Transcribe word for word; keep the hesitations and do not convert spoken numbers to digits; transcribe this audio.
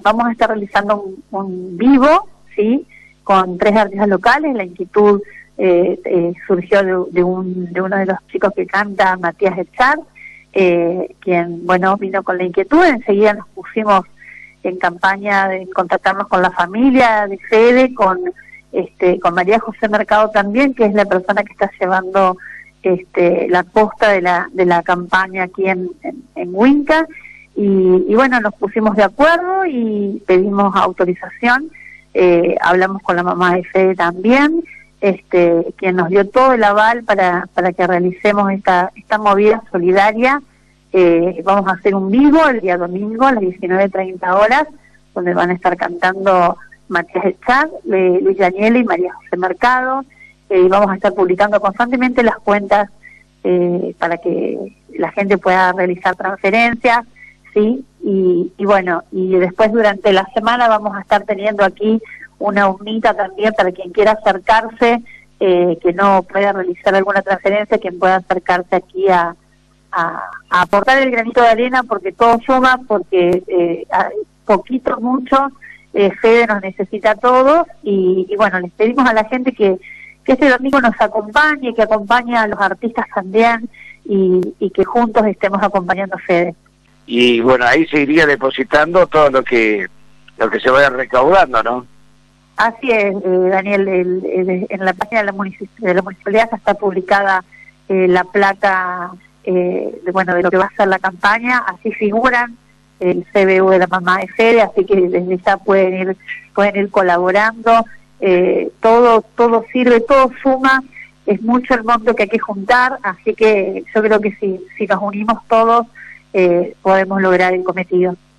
vamos a estar realizando un, un vivo, ¿sí?, con tres artistas locales. La inquietud eh, eh, surgió de, de, un, de uno de los chicos que canta, Matías Echar, eh, quien, bueno, vino con la inquietud. Enseguida nos pusimos en campaña de contactarnos con la familia de Fede, con este con María José Mercado también, que es la persona que está llevando este la posta de la de la campaña aquí en, en, en Huinca, y, y bueno, nos pusimos de acuerdo y pedimos autorización. Eh, hablamos con la mamá de Fede también, este quien nos dio todo el aval para para que realicemos esta esta movida solidaria. Eh, vamos a hacer un vivo el día domingo a las diecinueve treinta horas, donde van a estar cantando Matías Echar, eh, Luis Daniel y María José Mercado, eh, y vamos a estar publicando constantemente las cuentas eh, para que la gente pueda realizar transferencias, ¿sí? Y, y bueno, y después durante la semana vamos a estar teniendo aquí una urnita también para quien quiera acercarse, eh, que no pueda realizar alguna transferencia, quien pueda acercarse aquí a A, a aportar el granito de arena, porque todo suma, porque eh, poquito, mucho, eh, Fede nos necesita a todos, y, y bueno, les pedimos a la gente que, que este domingo nos acompañe, que acompañe a los artistas también, y, y que juntos estemos acompañando a Fede. Y bueno, ahí se iría depositando todo lo que lo que se vaya recaudando, ¿no? Así es, eh, Daniel, el, el, en la página de la, municip de la municipalidad ya está publicada eh, la placa. Eh, de, bueno, de lo que va a ser la campaña. Así figuran el C B U de la mamá de Fede, así que desde ya pueden ir pueden ir colaborando. Eh, todo todo sirve, todo suma, es mucho el monto que hay que juntar, así que yo creo que si, si nos unimos todos eh, podemos lograr el cometido.